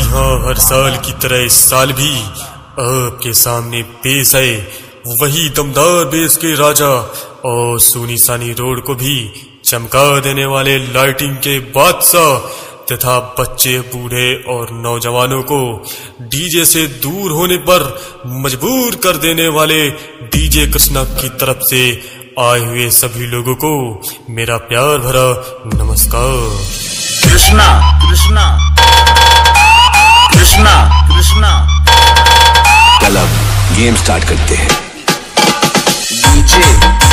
हाँ, हर साल की तरह इस साल भी आपके सामने पेश है वही दमदार बेस के राजा और सुनीसानी रोड को भी चमका देने वाले लाइटिंग के बादशाह तथा बच्चे, बूढ़े और नौजवानों को डीजे से दूर होने पर मजबूर कर देने वाले डीजे कृष्णा की तरफ से आए हुए सभी लोगों को मेरा प्यार भरा नमस्कार। कृष्णा कृष्णा कृष्णा कृष्णा। चल अब गेम स्टार्ट करते हैं। डीजे